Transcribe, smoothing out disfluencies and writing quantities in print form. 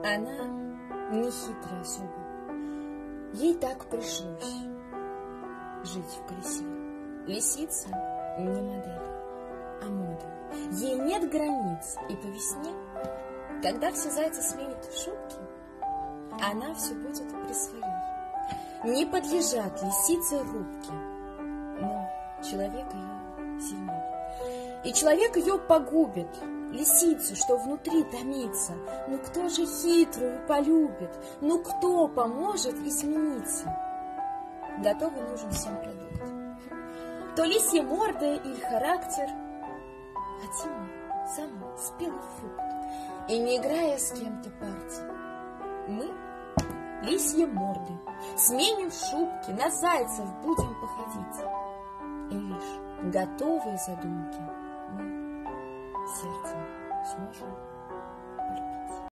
Она не хитрая особа. Ей так пришлось жить в колесе. Лисица не модель, а мода. Ей нет границ, и по весне, когда все зайцы сменят шубки, она все будет при своей. Не подлежат лисице рубки, но человек ее сильнее. И человек ее погубит, лисицу, что внутри томится. Ну кто же хитрую полюбит? Ну кто поможет измениться? Готовый нужен всем продукт. То лисья морда или характер, хотим мы самый спелый фрукт. И не играя с кем-то партий, мы, лисьи морды, сменим шубки, на зайцев будем походить. И лишь готовые задумки мы сердцем сможем